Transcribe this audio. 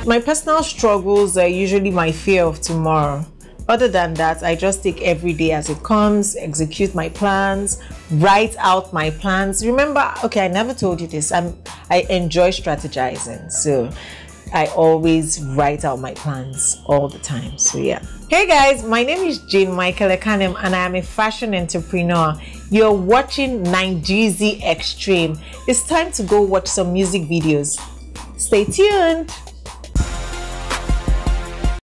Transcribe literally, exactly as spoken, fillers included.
My personal struggles are usually my fear of tomorrow. Other than that, I just take every day as it comes, execute my plans, write out my plans. Remember, okay, I never told you this. I'm, I enjoy strategizing. So I always write out my plans all the time. So yeah. Hey guys, my name is Jane Michael Ekanem and I am a fashion entrepreneur. You're watching Nigezie Extreme. It's time to go watch some music videos. Stay tuned.